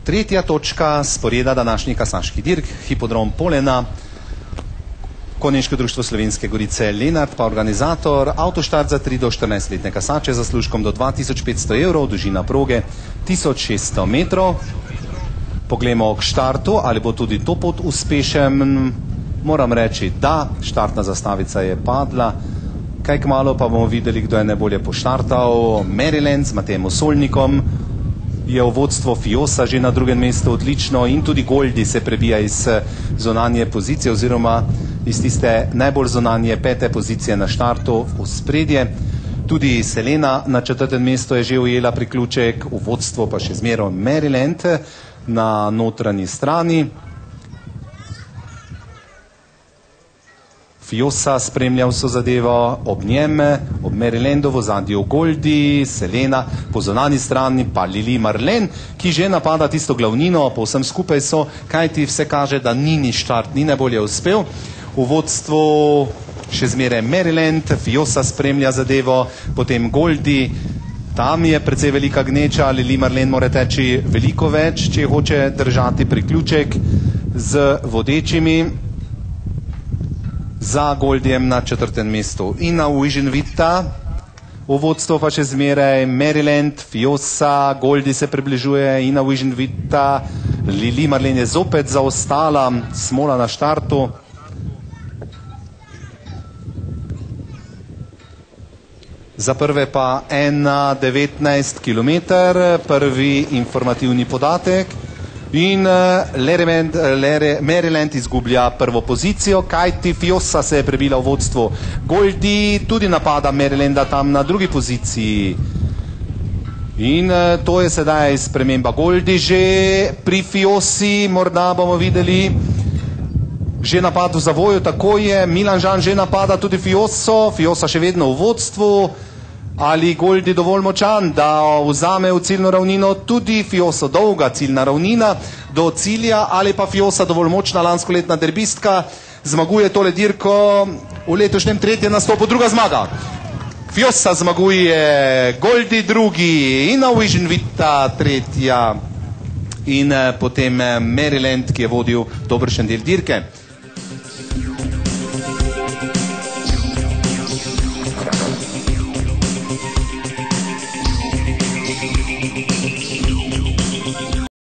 Tretja točka sporeda današnji kasaški dirk, hipodrom Polena, Konjeniško društvo Slovenske Gorice Lenart, pa organizator, avtoštart za 3 do 14-letne kasače za služkom do 2500 evrov, dolžina proge 1600 metrov. Poglejmo k štartu, ali bo tudi to pot uspešen. Moram reči, da štartna zastavica je padla. Kaj kmalu pa bomo videli, kdo je najbolje poštartal. Maryland z Matejem Osolnikom je v vodstvo, Fiosa že na drugem mestu odlično in tudi Goldi se prebija iz zonanje pozicije oziroma iz tiste najbolj zonanje 5. pozicije na štartu v spredje. Tudi Selena na 4. mestu je že ujela priključek, v vodstvo pa še zmeraj Maryland na notranji strani. Fiosa spremlja vso zadevo, ob njem, ob Marylandu v ozadju Goldi, Selena, po zonani strani pa Lili Marlen, ki že napada tisto glavnino, po vsem skupaj so, kajti vse kaže, da Nini štart ni najbolje uspel. V vodstvu še zmeraj Maryland, Fiosa spremlja zadevo, potem Goldi, tam je precej velika gneča, Lili Marlen mora teči veliko več, če hoče držati priključek z vodečimi. Za Goldijem na 4. mestu Ina Uiženvita, v vodstvo pa še zmeraj Maryland, Fiosa, Goldi se približuje, Ina Uiženvita, Lili Marlen je zopet zaostala, smola na štartu. Za prve pa 1:19 km, prvi informativni podatek. In Maryland izgublja prvo pozicijo, kajti Fiosa se je prebila v vodstvo. Goldi tudi napada Marylanda tam na drugi poziciji. In to je sedaj sprememba. Goldi že pri Fiosi, morda bomo videli že napad v zavoju, tako je. Milan Žan že napada tudi Fioso, Fiosa še vedno v vodstvu. Ali Goldi dovolj močan, da vzame v ciljno ravnino tudi Fioso, dolga ciljna ravnina do cilja, ali pa Fiosa dovolj močna, lanskoletna derbistka, zmaguje tole dirko v letošnjem 3. nastopu, druga zmaga. Fiosa zmaguje, Goldi drugi, Ina Uiženvita tretja in potem Maryland, ki je vodil dobršen del dirke.